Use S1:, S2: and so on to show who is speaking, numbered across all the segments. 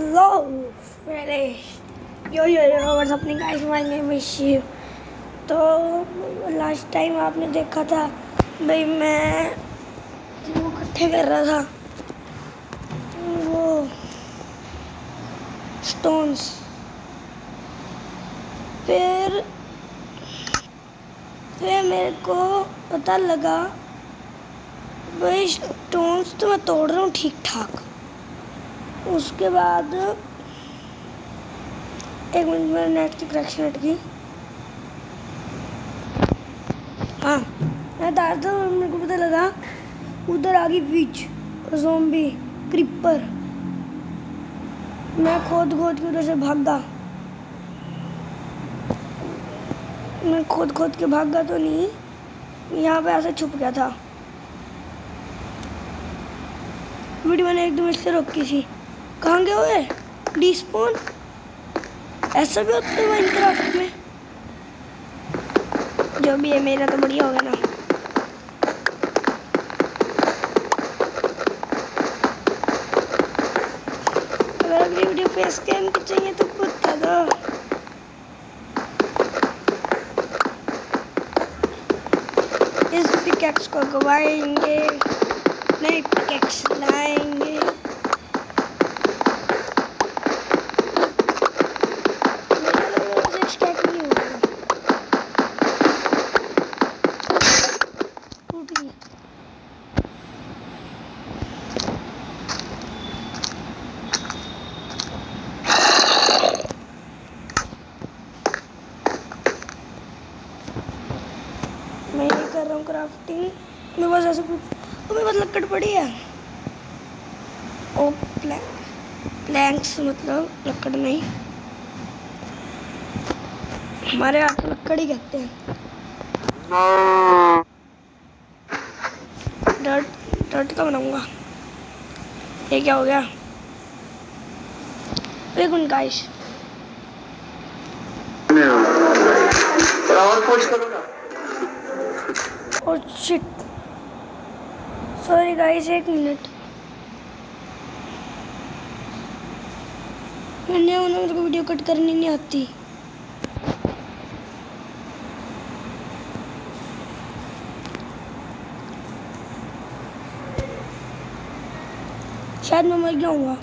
S1: Hello मेरे yo what's happening guys, my name is Shiv. तो last time आपने देखा था भाई, मैं वो इकट्ठे कर रहा था वो स्टोन्स। फिर मेरे को पता लगा भाई स्टोन्स तो मैं तोड़ रहा हूँ ठीक ठाक। उसके बाद एक मिनट में नेट की कनेक्शन हट गई। हाँ, मैं बता रहा था, मेरे को पता लगा उधर आ गई विच, ज़ॉम्बी, क्रीपर। मैं खोद के उधर से भागा। मैं खोद के भागा तो नहीं, यहाँ पे ऐसे छुप गया था। वीडियो मैंने एकदम इससे रोकी थी। कहाँ गए हुए डिस्पॉन? ऐसा भी होता है माइनक्राफ्ट में? जो भी है, मेरा तो बढ़िया होगा ना। अगर अगली वीडियो फेस कैम की चाहिए तो बता दो। इस पिकैक्स को गवाएंगे, नई पिकैक्स लाएंगे। मैं ये कर रहा हूँ क्राफ्टिंग। मेरे पास ऐसे कुछ, मेरे पास लकड़ पड़ी है। ओ प्लैंक्स मतलब लकड़ नहीं, हमारे यहाँ तो लकड़ ही कहते हैं। डर्ट का बनाऊंगा। ये क्या हो गया? एक मिनट गाइस,
S2: और पोस्ट करो ना।
S1: ओह शिट, सॉरी गाइस, एक मिनट। मेरे को वीडियो कट करनी नहीं आती। शायद मैं मर गया हूँ।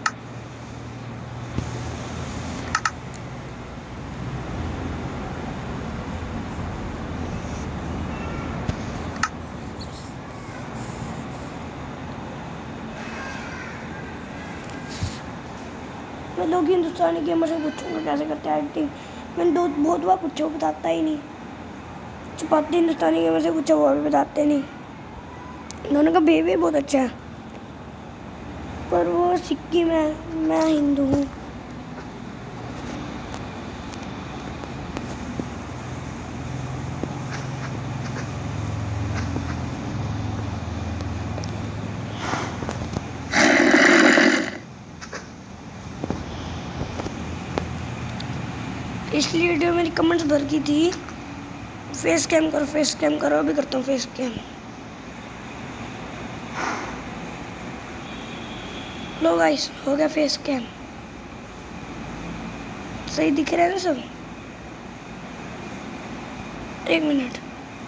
S1: मैं लोग हिंदुस्तानी गेमर से पूछूंगा कैसे करते हैं एडिटिंग। मैंने बहुत बार पूछा, वो बताता ही नहीं। चपाती हिंदुस्तानी गेमर से पूछा, वो भी बताते नहीं। दोनों का बिहेवियर बहुत अच्छा है, पर वो सिक्किम है, मैं हिंदू हूँ। इसलिए वीडियो मेरी कमेंट्स भर की थी, फेस कैम करो। अभी करता हूँ फेस कैम। लो गाइस, हो गया फेस कैम। सही दिख रहा है ना सब? एक मिनट,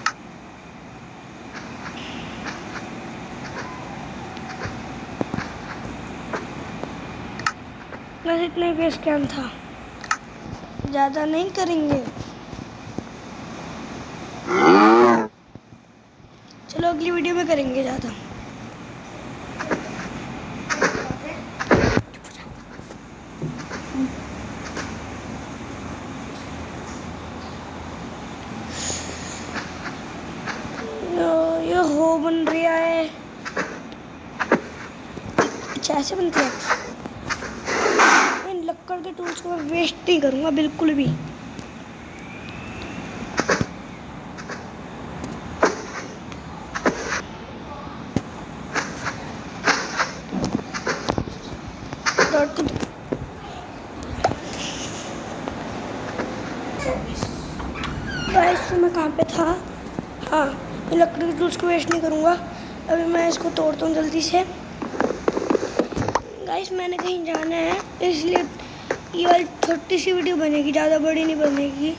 S1: बस इतना ही फेस कैम था, ज़्यादा नहीं करेंगे। चलो अगली वीडियो में करेंगे ज़्यादा। ये हो बन रहा है। अच्छा ऐसे बनती है। इन लक्कड़ के टूल्स को मैं वेस्ट नहीं करूँगा बिल्कुल भी। गाइस मैं कहाँ पे था? हाँ, मैं लकड़ी के टूल्स को वेस्ट नहीं करूँगा। अभी मैं इसको तोड़ता हूँ जल्दी से। गाइस मैंने कहीं जाना है, इसलिए ये वाली छोटी सी वीडियो बनेगी, ज़्यादा बड़ी नहीं बनेगी।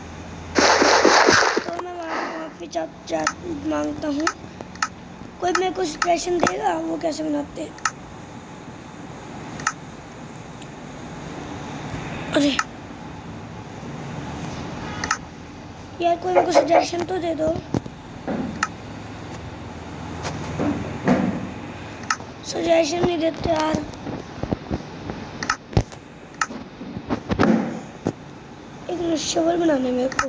S1: तो मैं माफ़ी मांगता हूँ। कोई मेरे को सजेशन देगा वो कैसे बनाते हैं? अरे यार कोई मेरे को सजेशन तो दे दो। सजेशन नहीं देते यार। एक शवल बनाने मेरे को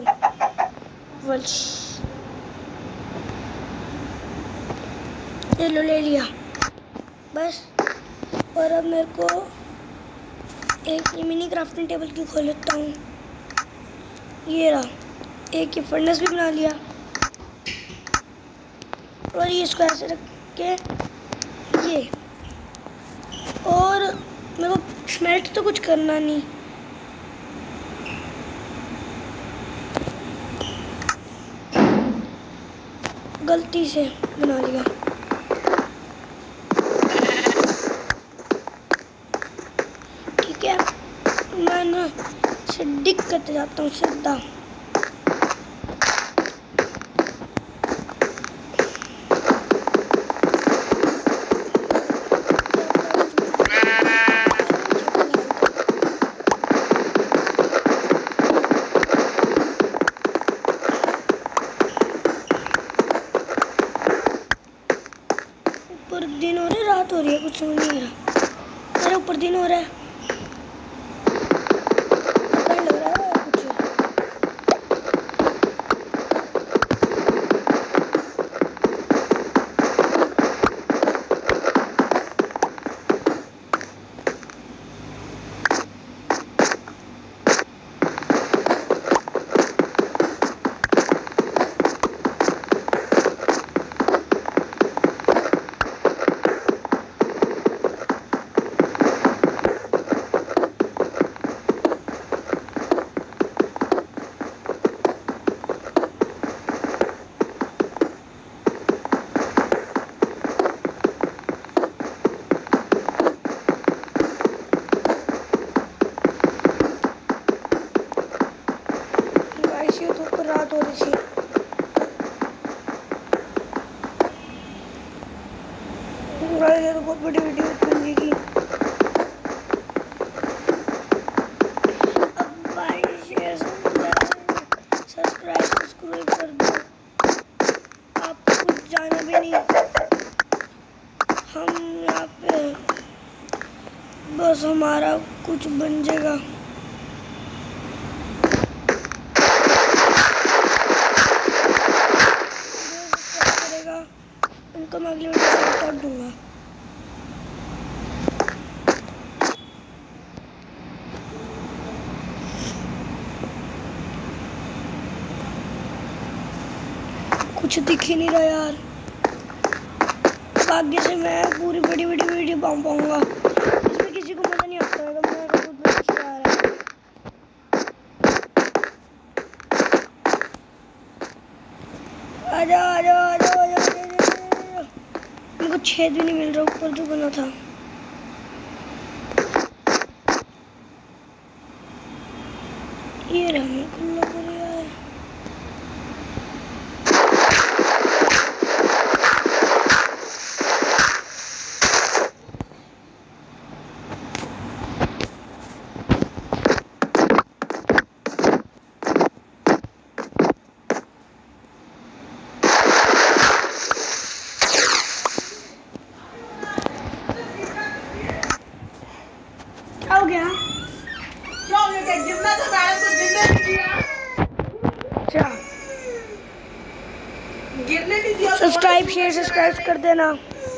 S1: ये लो, ले लिया बस। और अब मेरे को एक मिनी क्राफ्टिंग टेबल की खोल लेता हूँ। ये रहा, एक ये फर्नेस भी बना लिया। और ये इसको ऐसे रख के ये, और मेरे को स्मेल्ट तो कुछ करना नहीं। गलती से बना लिया। ठीक है, मैं ना से डिग करते जाता हूँ सीधा। ऊपर दिन हो रहा है, रात हो रही है, कुछ समझ नहीं आ रहा। अरे ऊपर दिन हो रहा है, लग रहा है कुछ। रात हो रही थी। ये तो बहुत बड़ी वीडियो बनेगी। अब भाई शेयर सब्सक्राइब कर दो। आपको कुछ जाना भी नहीं, हम यहाँ पे बस हमारा कुछ बन जाएगा। उनको मैं अगली वीडियो में कर दूंगा। कुछ दिख ही नहीं रहा यार। भाग्य से मैं पूरी बड़ी वीडियो बना पाऊंगा। इसमें किसी को मजा नहीं आता है, तो मेरा खुद मजा आ रहा है। आजा आजा आजा आजा, मेरे को छेद भी नहीं मिल रहा ऊपर जो बना था। ये रहा, मेरे को लग रहा है। क्या हो गया?
S2: क्या हो गया? गिरना था, मैंने तो गिरने नहीं दिया।
S1: अच्छा,
S2: गिरने नहीं दिया।
S1: सब्सक्राइब शेयर कर देना।